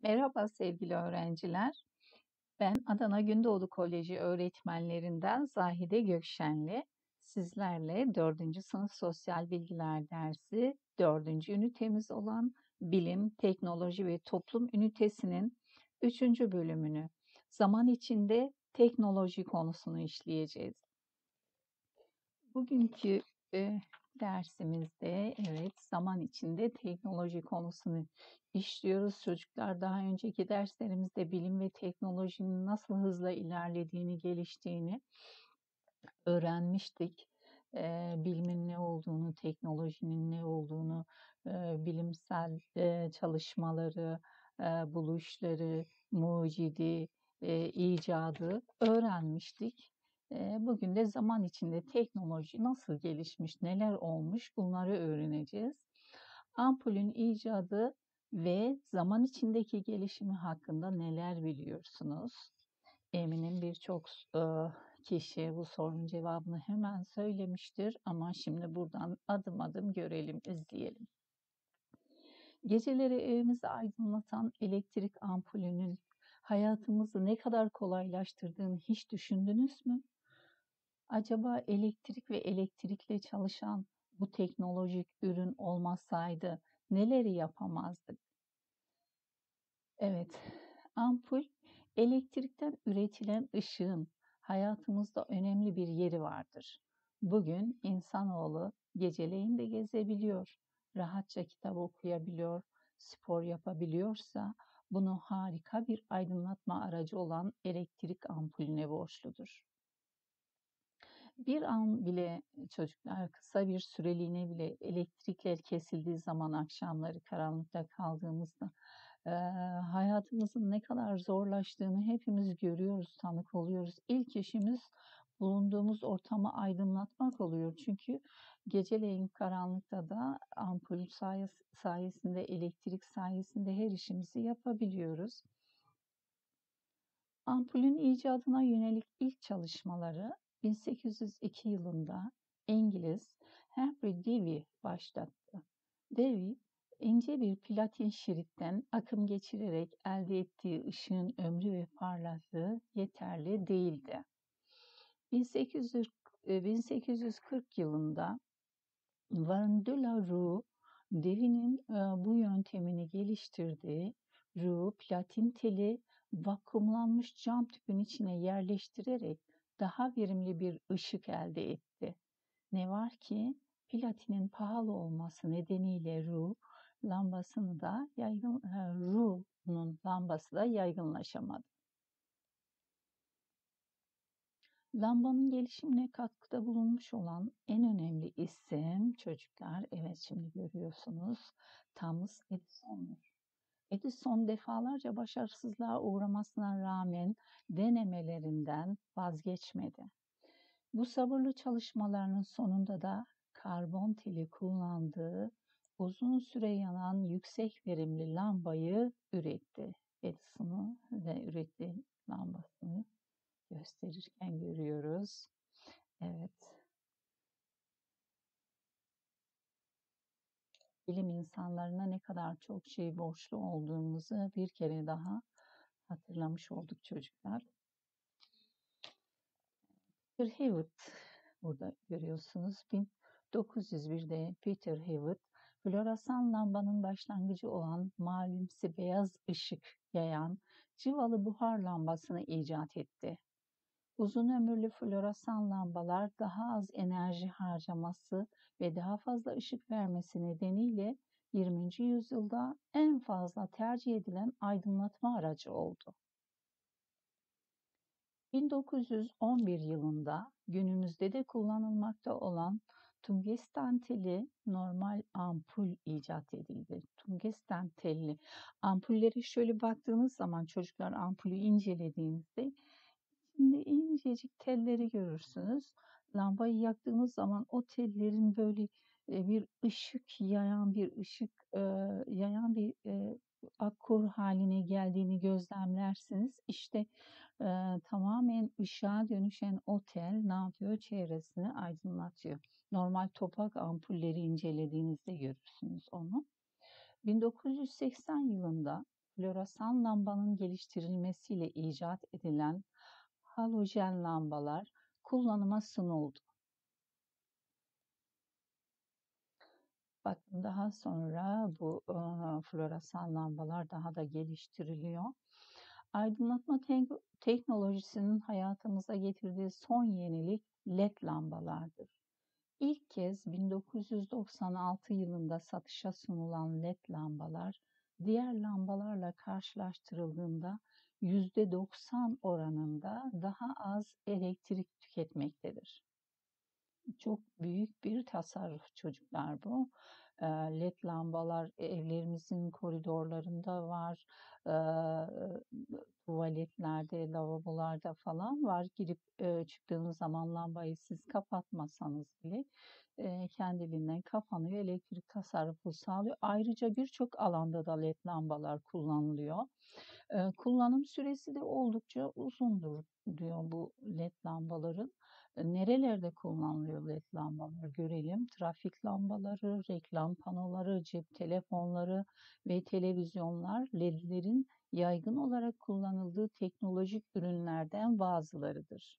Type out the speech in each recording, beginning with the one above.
Merhaba sevgili öğrenciler. Ben Adana Gündoğdu Koleji öğretmenlerinden Zahide Gökşenli. Sizlerle 4. sınıf sosyal bilgiler dersi 4. ünitemiz olan Bilim, Teknoloji ve Toplum ünitesinin 3. bölümünü zaman içinde teknoloji konusunu işleyeceğiz. Bugünkü dersimizde zaman içinde teknoloji konusunu işliyoruz. Çocuklar daha önceki derslerimizde bilim ve teknolojinin nasıl hızla ilerlediğini, geliştiğini öğrenmiştik. Bilimin ne olduğunu, teknolojinin ne olduğunu, bilimsel çalışmaları, buluşları, mucidi, icadı öğrenmiştik. Bugün de zaman içinde teknoloji nasıl gelişmiş, neler olmuş bunları öğreneceğiz. Ampulün icadı ve zaman içindeki gelişimi hakkında neler biliyorsunuz? Eminim birçok kişi bu sorunun cevabını hemen söylemiştir ama şimdi buradan adım adım görelim, izleyelim. Geceleri evimizi aydınlatan elektrik ampulünün hayatımızı ne kadar kolaylaştırdığını hiç düşündünüz mü? Acaba elektrik ve elektrikle çalışan bu teknolojik ürün olmasaydı neleri yapamazdık? Evet, ampul elektrikten üretilen ışığın hayatımızda önemli bir yeri vardır. Bugün insanoğlu geceleyin de gezebiliyor, rahatça kitap okuyabiliyor, spor yapabiliyorsa bunu harika bir aydınlatma aracı olan elektrik ampulüne borçludur. Bir an bile çocuklar kısa bir süreliğine bile elektrikler kesildiği zaman akşamları karanlıkta kaldığımızda hayatımızın ne kadar zorlaştığını hepimiz görüyoruz, tanık oluyoruz. İlk işimiz bulunduğumuz ortamı aydınlatmak oluyor. Çünkü geceleyin karanlıkta da ampul sayesinde, elektrik sayesinde her işimizi yapabiliyoruz. Ampulün icadına yönelik ilk çalışmaları 1802 yılında İngiliz Henry Davy başlattı. Davy, ince bir platin şeritten akım geçirerek elde ettiği ışığın ömrü ve parlaklığı yeterli değildi. 1840 yılında Van de la Rue, Davy'nin bu yöntemini geliştirdiği Rue platin teli vakumlanmış cam tüpün içine yerleştirerek daha verimli bir ışık elde etti. Ne var ki platinin pahalı olması nedeniyle Rue'nun lambası da yaygınlaşamadı. Lambanın gelişimine katkıda bulunmuş olan en önemli isim çocuklar, evet şimdi görüyorsunuz, Thomas Edison'dur. Edison defalarca başarısızlığa uğramasına rağmen denemelerinden vazgeçmedi. Bu sabırlı çalışmalarının sonunda da karbon teli kullandığı uzun süre yanan yüksek verimli lambayı üretti. Edison'u ve ürettiği lambasını gösterirken görüyoruz. Evet, bilim insanlarına ne kadar çok şey borçlu olduğumuzu bir kere daha hatırlamış olduk çocuklar. Peter Hewitt, burada görüyorsunuz. 1901'de Peter Hewitt, floresan lambanın başlangıcı olan mavimsi beyaz ışık yayan cıvalı buhar lambasını icat etti. Uzun ömürlü floresan lambalar daha az enerji harcaması ve daha fazla ışık vermesi nedeniyle 20. yüzyılda en fazla tercih edilen aydınlatma aracı oldu. 1911 yılında günümüzde de kullanılmakta olan tungsten telli normal ampul icat edildi. Tungsten telli ampulleri şöyle baktığınız zaman çocuklar ampulü incelediğinizde şimdi incecik telleri görürsünüz. Lambayı yaktığınız zaman o tellerin böyle bir ışık yayan bir akkor haline geldiğini gözlemlersiniz. İşte tamamen ışığa dönüşen o tel ne yapıyor? Çevresini aydınlatıyor. Normal topak ampulleri incelediğinizde görürsünüz onu. 1980 yılında floresan lambanın geliştirilmesiyle icat edilen halojen lambalar kullanıma sunuldu. Bakın daha sonra bu floresan lambalar daha da geliştiriliyor. Aydınlatma teknolojisinin hayatımıza getirdiği son yenilik LED lambalardır. İlk kez 1996 yılında satışa sunulan LED lambalar, diğer lambalarla karşılaştırıldığında %90 oranında daha az elektrik tüketmektedir. Çok büyük bir tasarruf çocuklar bu. LED lambalar evlerimizin koridorlarında var. Tuvaletlerde, lavabolarda falan var. Girip çıktığınız zaman lambayı siz kapatmasanız bile kendiliğinden kapanıyor. Elektrik tasarrufu sağlıyor. Ayrıca birçok alanda da LED lambalar kullanılıyor. Kullanım süresi de oldukça uzundur diyor bu LED lambaların. Nerelerde kullanılıyor LED lambalar görelim. Trafik lambaları, reklam panoları, cep telefonları ve televizyonlar LED'lerin yaygın olarak kullanıldığı teknolojik ürünlerden bazılarıdır.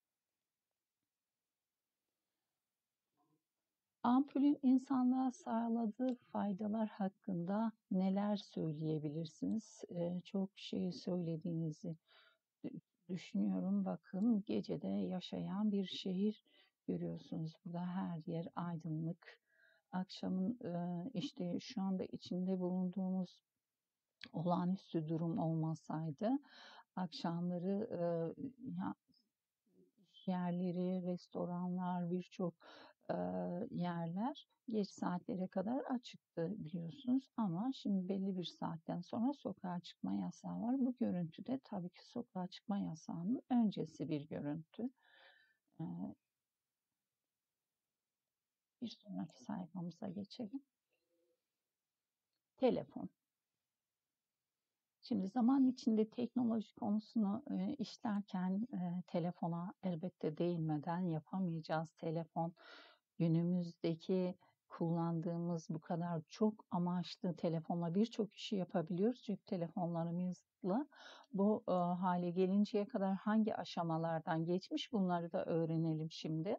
Ampulün insanlığa sağladığı faydalar hakkında neler söyleyebilirsiniz? Çok şey söylediğinizi düşünüyorum. Bakın gecede yaşayan bir şehir görüyorsunuz. Burada her yer aydınlık. Akşamın işte şu anda içinde bulunduğumuz olağanüstü durum olmasaydı akşamları iş yerleri, restoranlar, birçok yerler geç saatlere kadar açıktı biliyorsunuz. Ama şimdi belli bir saatten sonra sokağa çıkma yasağı var. Bu görüntü de tabii ki sokağa çıkma yasağının öncesi bir görüntü. Bir sonraki sayfamıza geçelim. Telefon. Şimdi zaman içinde teknoloji konusunu işlerken telefona elbette değinmeden yapamayacağız. Telefon günümüzdeki kullandığımız bu kadar çok amaçlı telefonla birçok işi yapabiliyoruz. Cep telefonlarımızla bu hale gelinceye kadar hangi aşamalardan geçmiş bunları da öğrenelim şimdi.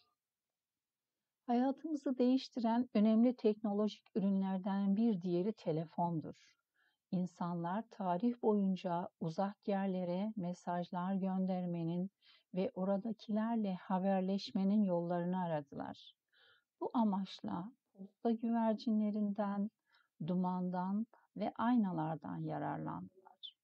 Hayatımızı değiştiren önemli teknolojik ürünlerden bir diğeri telefondur. İnsanlar tarih boyunca uzak yerlere mesajlar göndermenin ve oradakilerle haberleşmenin yollarını aradılar. Bu amaçla posta güvercinlerinden, dumandan ve aynalardan yararlandılar.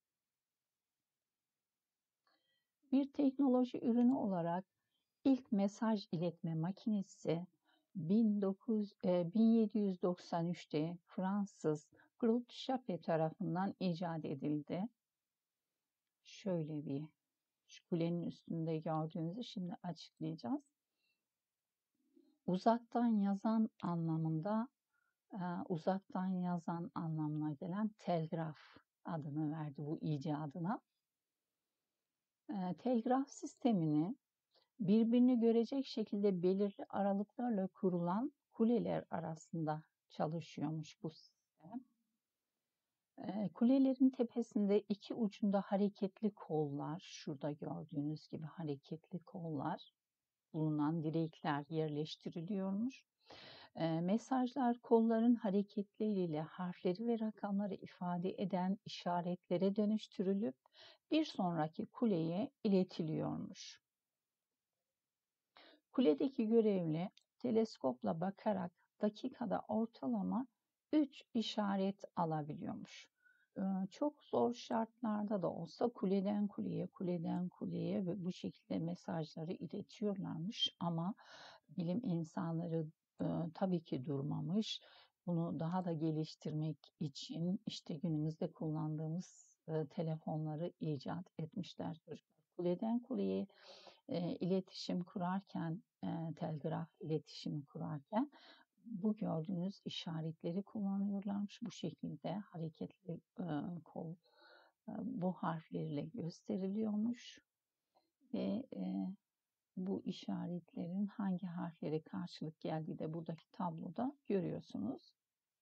Bir teknoloji ürünü olarak ilk mesaj iletme makinesi 1793'te Fransız Claude Chappe tarafından icat edildi. Şöyle bir şu kulenin üstünde gördüğünüzü şimdi açıklayacağız. Uzaktan yazan anlamında uzaktan yazan anlamına gelen telgraf adını verdi bu icadına. Telgraf sistemini birbirini görecek şekilde belirli aralıklarla kurulan kuleler arasında çalışıyormuş bu sistem. Kulelerin tepesinde iki ucunda hareketli kollar, şurada gördüğünüz gibi hareketli kollar bulunan direkler yerleştiriliyormuş. Mesajlar kolların hareketleriyle harfleri ve rakamları ifade eden işaretlere dönüştürülüp bir sonraki kuleye iletiliyormuş. Kuledeki görevli teleskopla bakarak dakikada ortalama 3 işaret alabiliyormuş. Çok zor şartlarda da olsa kuleden kuleye, kuleden kuleye ve bu şekilde mesajları iletiyorlarmış. Ama bilim insanları tabii ki durmamış. Bunu daha da geliştirmek için işte günümüzde kullandığımız telefonları icat etmişler çocuklar. Kuleden kuleye iletişim kurarken, telgraf iletişimi kurarken bu gördüğünüz işaretleri kullanıyorlarmış. Bu şekilde hareketli kol bu harflerle gösteriliyormuş ve bu işaretlerin hangi harflere karşılık geldiği de buradaki tabloda görüyorsunuz.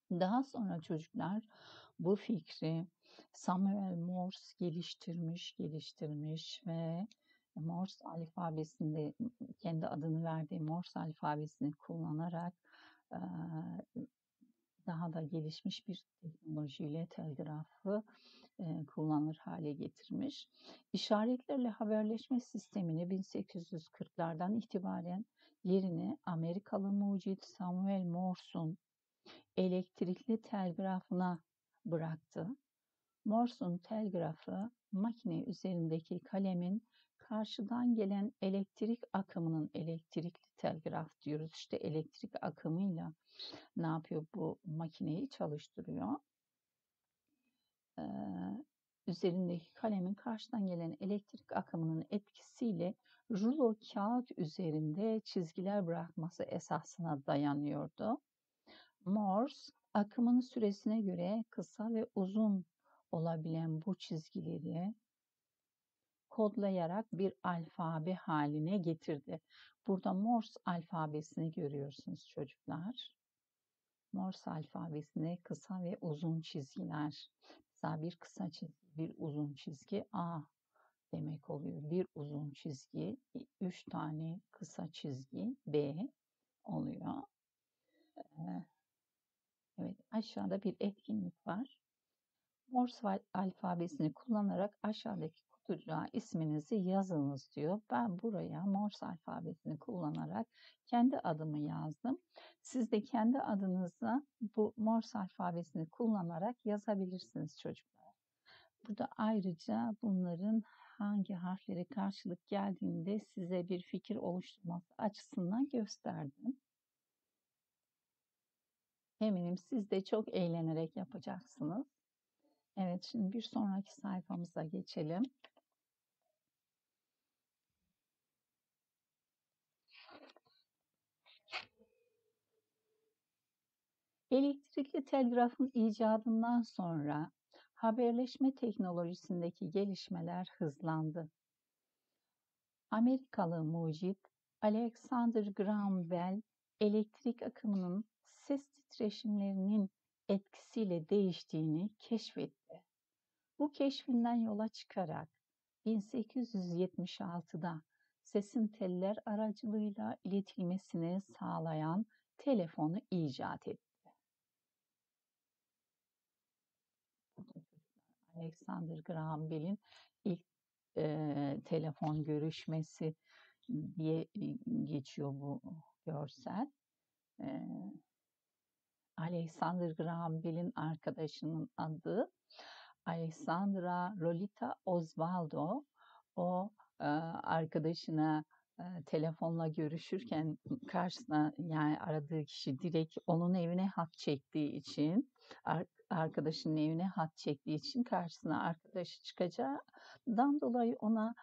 Daha sonra çocuklar bu fikri Samuel Morse geliştirmiş ve Morse alfabesinde kendi adını verdiği Morse alfabesini kullanarak eee, daha da gelişmiş bir teknolojiyle telgrafı kullanılır hale getirmiş. İşaretlerle haberleşme sistemini 1840'lardan itibaren yerini Amerikalı mucit Samuel Morse'un elektrikli telgrafına bıraktı. Morse'un telgrafı makine üzerindeki kalemin karşıdan gelen elektrik akımının elektrikli telgraf diyoruz. İşte elektrik akımıyla ne yapıyor? Bu makineyi çalıştırıyor. Ee, üzerindeki kalemin karşıdan gelen elektrik akımının etkisiyle rulo kağıt üzerinde çizgiler bırakması esasına dayanıyordu. Morse, akımın süresine göre kısa ve uzun olabilen bu çizgileri kodlayarak bir alfabe haline getirdi. Burada Morse alfabesini görüyorsunuz çocuklar. Morse alfabesinde kısa ve uzun çizgiler. Mesela bir kısa çizgi, bir uzun çizgi A demek oluyor. Bir uzun çizgi, 3 tane kısa çizgi B oluyor. Evet, aşağıda bir etkinlik var. Morse alfabesini kullanarak aşağıdaki kutucuğa isminizi yazınız diyor. Ben buraya Morse alfabesini kullanarak kendi adımı yazdım. Siz de kendi adınızı bu Morse alfabesini kullanarak yazabilirsiniz çocuklar. Burada ayrıca bunların hangi harflere karşılık geldiğini de size bir fikir oluşturması açısından gösterdim. Eminim siz de çok eğlenerek yapacaksınız. Evet, şimdi bir sonraki sayfamıza geçelim. Elektrikli telgrafın icadından sonra haberleşme teknolojisindeki gelişmeler hızlandı. Amerikalı mucit Alexander Graham Bell, elektrik akımının ses titreşimlerinin etkisiyle değiştiğini keşfetti. Bu keşfinden yola çıkarak 1876'da sesin teller aracılığıyla iletilmesini sağlayan telefonu icat etti. Alexander Graham Bell'in ilk telefon görüşmesi diye geçiyor bu görsel. Alexander Graham Bell'in arkadaşının adı Alexandra Lolita Osvaldo. O arkadaşına telefonla görüşürken karşısına yani aradığı kişi direkt onun evine hat çektiği için arkadaşının evine hat çektiği için karşısına arkadaşı çıkacağından dolayı ona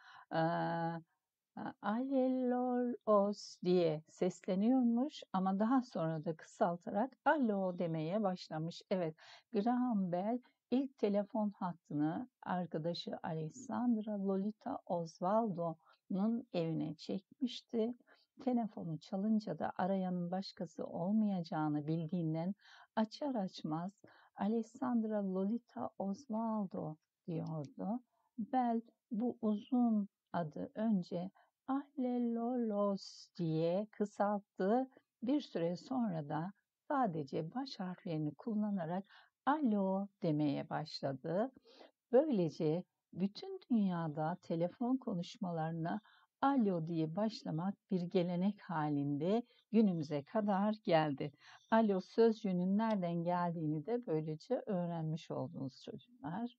Alelos diye sesleniyormuş ama daha sonra da kısaltarak alo demeye başlamış. Evet, Graham Bell ilk telefon hattını arkadaşı Alessandra Lolita Osvaldo'nun evine çekmişti. Telefonu çalınca da arayanın başkası olmayacağını bildiğinden açar açmaz Alessandra Lolita Osvaldo diyordu. Bell bu uzun adı önce Ahlelolos diye kısalttı. Bir süre sonra da sadece baş harflerini kullanarak alo demeye başladı. Böylece bütün dünyada telefon konuşmalarına alo diye başlamak bir gelenek halinde günümüze kadar geldi. Alo sözcüğünün nereden geldiğini de böylece öğrenmiş oldunuz çocuklar.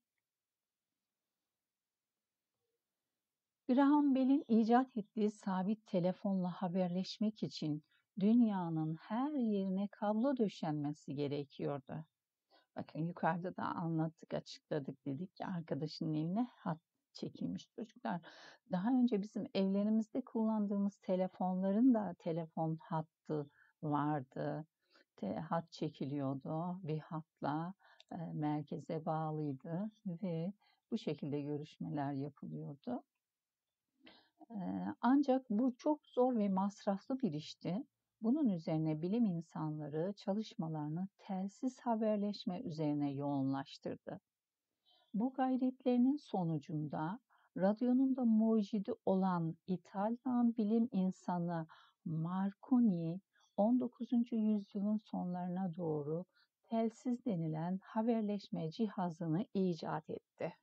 Graham Bell'in icat ettiği sabit telefonla haberleşmek için dünyanın her yerine kablo döşenmesi gerekiyordu. Bakın yukarıda da anlattık, açıkladık, dedik ki arkadaşının evine hat çekilmiş çocuklar. Daha önce bizim evlerimizde kullandığımız telefonların da telefon hattı vardı. Hat çekiliyordu bir hatla merkeze bağlıydı ve bu şekilde görüşmeler yapılıyordu. Ancak bu çok zor ve masraflı bir işti. Bunun üzerine bilim insanları çalışmalarını telsiz haberleşme üzerine yoğunlaştırdı. Bu gayretlerinin sonucunda radyonun da mucidi olan İtalyan bilim insanı Marconi 19. yüzyılın sonlarına doğru telsiz denilen haberleşme cihazını icat etti.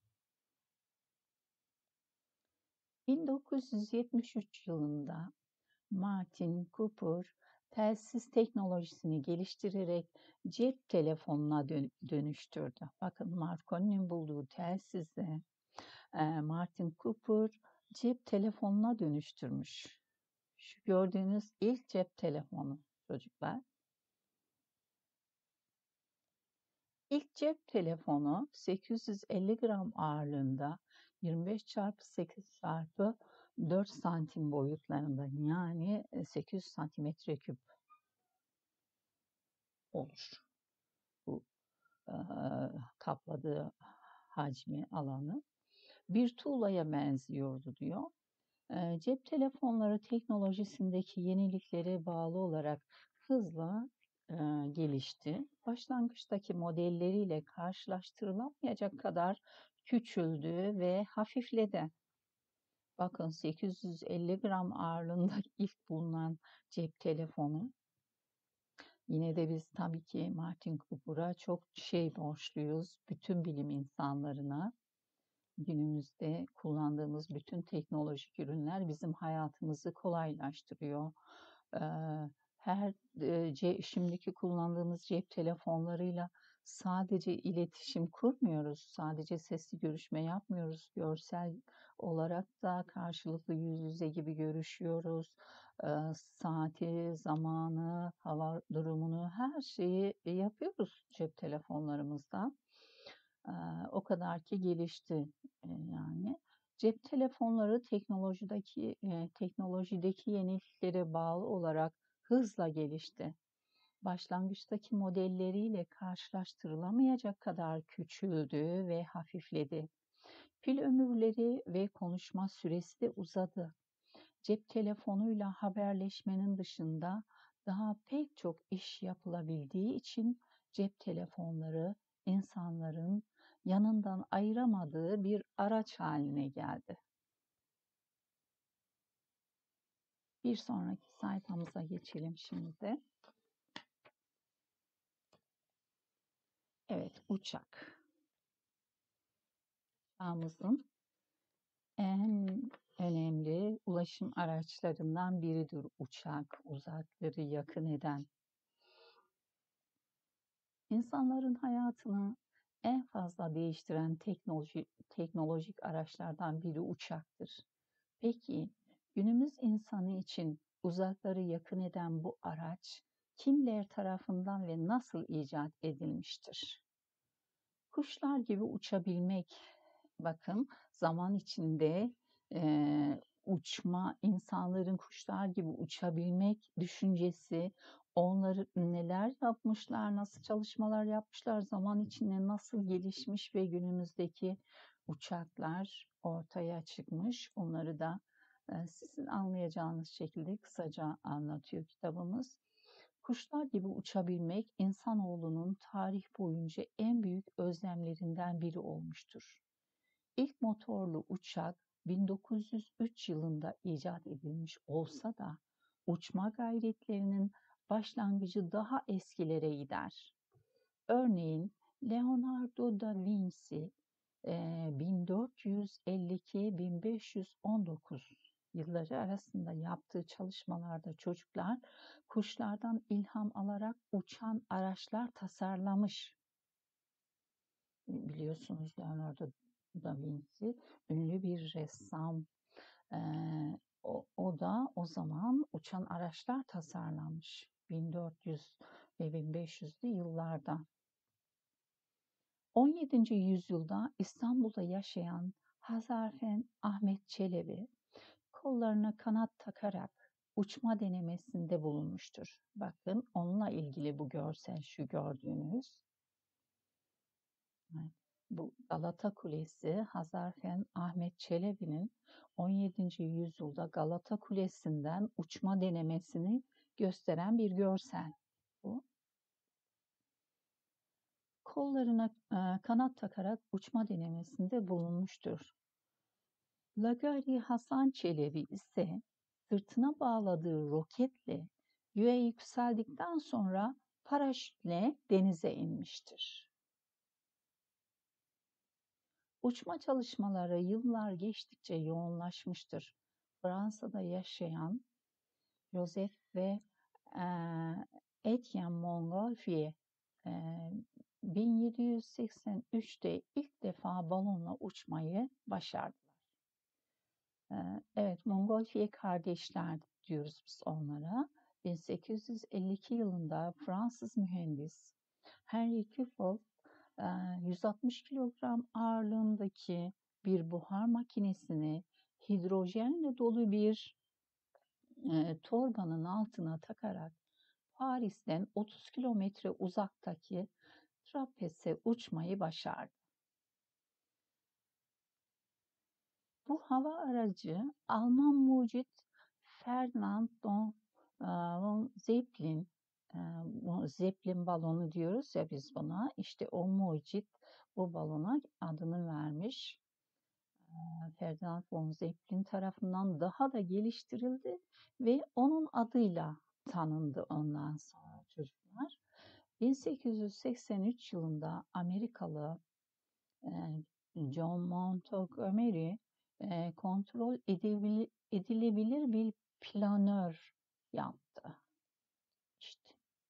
1973 yılında Martin Cooper telsiz teknolojisini geliştirerek cep telefonuna dönüştürdü. Bakın Marconi'nin bulduğu telsizle Martin Cooper cep telefonuna dönüştürmüş. Şu gördüğünüz ilk cep telefonu çocuklar. İlk cep telefonu 850 gram ağırlığında 25 çarpı 8 çarpı 4 santim boyutlarında, yani 800 santimetre küp olur. Bu kapladığı hacmi, alanı. Bir tuğlaya benziyordu diyor. Cep telefonları teknolojisindeki yeniliklere bağlı olarak hızla gelişti. Başlangıçtaki modelleriyle karşılaştırılamayacak kadar küçüldü ve hafifledi. Bakın 850 gram ağırlığında ilk bulunan cep telefonu. Yine de biz tabii ki Martin Cooper'a çok borçluyuz. Bütün bilim insanlarına. Günümüzde kullandığımız bütün teknolojik ürünler bizim hayatımızı kolaylaştırıyor. Her şimdiki kullandığımız cep telefonlarıyla sadece iletişim kurmuyoruz, sadece sesli görüşme yapmıyoruz. Görsel olarak da karşılıklı yüz yüze gibi görüşüyoruz. Saati, zamanı, hava durumunu, her şeyi yapıyoruz cep telefonlarımızdan. O kadar ki gelişti yani. Cep telefonları teknolojideki yeniliklere bağlı olarak hızla gelişti. Başlangıçtaki modelleriyle karşılaştırılamayacak kadar küçüldü ve hafifledi. Pil ömürleri ve konuşma süresi de uzadı. Cep telefonuyla haberleşmenin dışında daha pek çok iş yapılabildiği için cep telefonları insanların yanından ayıramadığı bir araç haline geldi. Bir sonraki sayfamıza geçelim şimdi. Evet, uçak. Çağımızın en önemli ulaşım araçlarından biridir uçak, uzakları yakın eden. İnsanların hayatını en fazla değiştiren teknolojik araçlardan biri uçaktır. Peki, günümüz insanı için uzakları yakın eden bu araç kimler tarafından ve nasıl icat edilmiştir? Kuşlar gibi uçabilmek, bakın zaman içinde uçma, insanların kuşlar gibi uçabilmek düşüncesi, onları neler yapmışlar, nasıl çalışmalar yapmışlar, zaman içinde nasıl gelişmiş ve günümüzdeki uçaklar ortaya çıkmış. Onları da sizin anlayacağınız şekilde kısaca anlatıyor kitabımız. Kuşlar gibi uçabilmek insanoğlunun tarih boyunca en büyük özlemlerinden biri olmuştur. İlk motorlu uçak 1903 yılında icat edilmiş olsa da uçma gayretlerinin başlangıcı daha eskilere gider. Örneğin Leonardo da Vinci 1452-1519 yılları arasında yaptığı çalışmalarda çocuklar kuşlardan ilham alarak uçan araçlar tasarlamış. Biliyorsunuz Leonardo da Vinci ünlü bir ressam. O da o zaman uçan araçlar tasarlamış 1400 ve 1500'lü yıllarda. 17. yüzyılda İstanbul'da yaşayan Hazarfen Ahmet Çelebi kollarına kanat takarak uçma denemesinde bulunmuştur. Bakın onunla ilgili bu görsel, şu gördüğünüz. Bu Galata Kulesi, Hazarfen Ahmet Çelebi'nin 17. yüzyılda Galata Kulesi'nden uçma denemesini gösteren bir görsel bu. Kollarına kanat takarak uçma denemesinde bulunmuştur. Lagari Hasan Çelebi ise sırtına bağladığı roketle göğe yükseldikten sonra paraşütle denize inmiştir. Uçma çalışmaları yıllar geçtikçe yoğunlaşmıştır. Fransa'da yaşayan Joseph ve Etienne Montgolfier 1783'te ilk defa balonla uçmayı başardılar. Evet, Montgolfier kardeşler diyoruz biz onlara. 1852 yılında Fransız mühendis Henry Kuffel 160 kilogram ağırlığındaki bir buhar makinesini hidrojenle dolu bir torbanın altına takarak Paris'ten 30 kilometre uzaktaki Trapez'e uçmayı başardı. Bu hava aracı Alman mucit Ferdinand von Zeppelin, Zeppelin balonu diyoruz ya biz buna, işte o mucit bu balona adını vermiş. Ferdinand von Zeppelin tarafından daha da geliştirildi ve onun adıyla tanındı ondan sonra çocuklar. 1883 yılında Amerikalı John Montgomery kontrol edilebilir bir planör yaptı. İşte.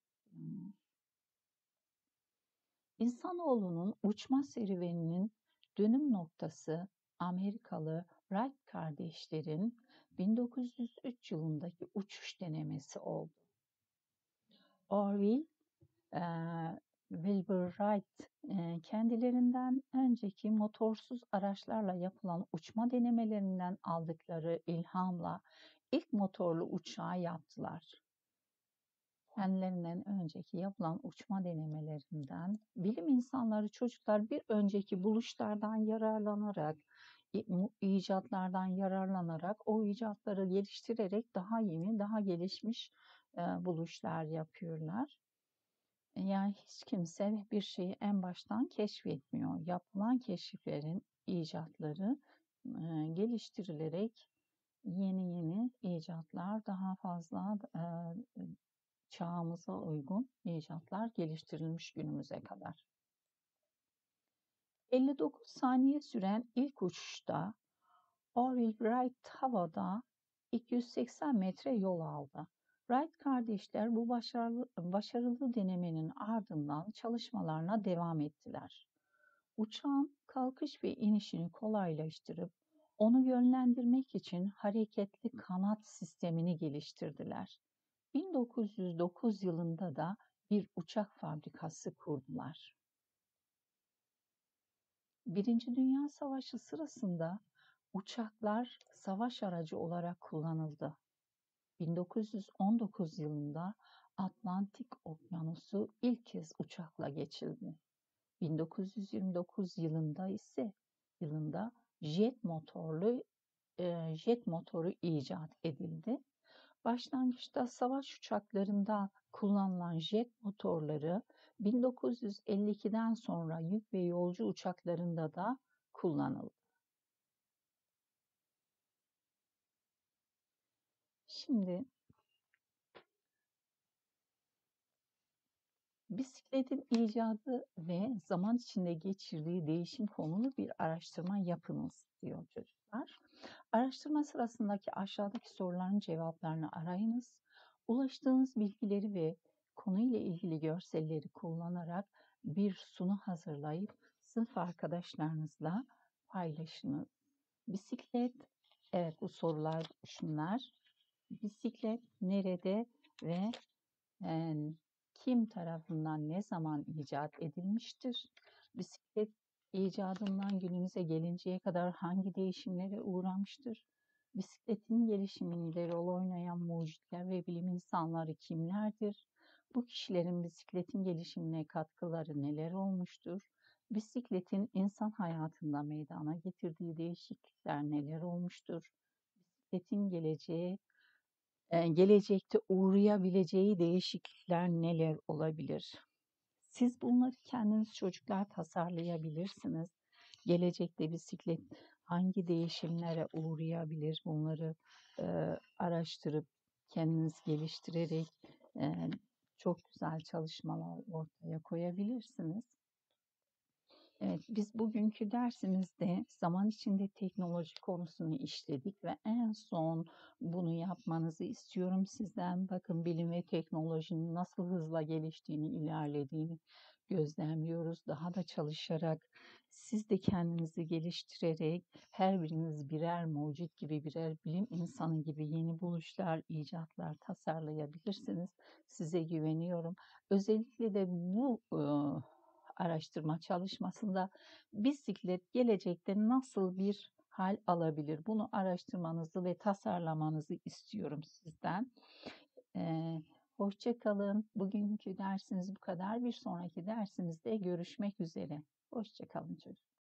İnsanoğlunun uçma serüveninin dönüm noktası Amerikalı Wright kardeşlerin 1903 yılındaki uçuş denemesi oldu. Orville Wilbur Wright kendilerinden önceki motorsuz araçlarla yapılan uçma denemelerinden aldıkları ilhamla ilk motorlu uçağı yaptılar. Kendilerinden önceki yapılan uçma denemelerinden bilim insanları çocuklar bir önceki buluşlardan yararlanarak, icatlardan yararlanarak o icatları geliştirerek daha yeni, daha gelişmiş buluşlar yapıyorlar. Yani hiç kimse bir şeyi en baştan keşfetmiyor. Yapılan keşiflerin, icatları geliştirilerek yeni icatlar, daha fazla çağımıza uygun icatlar geliştirilmiş günümüze kadar. 59 saniye süren ilk uçuşta Orville Wright havada 280 metre yol aldı. Wright kardeşler bu başarılı denemenin ardından çalışmalarına devam ettiler. Uçağın kalkış ve inişini kolaylaştırıp onu yönlendirmek için hareketli kanat sistemini geliştirdiler. 1909 yılında da bir uçak fabrikası kurdular. Birinci Dünya Savaşı sırasında uçaklar savaş aracı olarak kullanıldı. 1919 yılında Atlantik Okyanusu ilk kez uçakla geçildi. 1929 yılında ise jet motoru icat edildi. Başlangıçta savaş uçaklarında kullanılan jet motorları 1952'den sonra yük ve yolcu uçaklarında da kullanıldı. Şimdi bisikletin icadı ve zaman içinde geçirdiği değişim konulu bir araştırma yapınız diyor çocuklar. Araştırma sırasındaki aşağıdaki soruların cevaplarını arayınız. Ulaştığınız bilgileri ve konuyla ilgili görselleri kullanarak bir sunu hazırlayıp sınıf arkadaşlarınızla paylaşınız. Bisiklet, evet bu sorular şunlar. Bisiklet nerede ve kim tarafından ne zaman icat edilmiştir? Bisiklet icadından günümüze gelinceye kadar hangi değişimlere uğramıştır? Bisikletin gelişiminde rol oynayan mucitler ve bilim insanları kimlerdir? Bu kişilerin bisikletin gelişimine katkıları neler olmuştur? Bisikletin insan hayatında meydana getirdiği değişiklikler neler olmuştur? Bisikletin geleceği Gelecekte uğrayabileceği değişiklikler neler olabilir? Siz bunları kendiniz çocuklar tasarlayabilirsiniz. Gelecekte bisiklet hangi değişimlere uğrayabilir? Bunları araştırıp kendiniz geliştirerek eee, çok güzel çalışmalar ortaya koyabilirsiniz. Evet, biz bugünkü dersimizde zaman içinde teknoloji konusunu işledik ve en son bunu yapmanızı istiyorum sizden. Bakın bilim ve teknolojinin nasıl hızla geliştiğini, ilerlediğini gözlemliyoruz. Daha da çalışarak, siz de kendinizi geliştirerek her biriniz birer mucit gibi, birer bilim insanı gibi yeni buluşlar, icatlar tasarlayabilirsiniz. Size güveniyorum. Özellikle de bu araştırma çalışmasında bisiklet gelecekte nasıl bir hal alabilir? Bunu araştırmanızı ve tasarlamanızı istiyorum sizden. Hoşça kalın. Bugünkü dersimiz bu kadar. Bir sonraki dersimizde görüşmek üzere. Hoşça kalın çocuklar.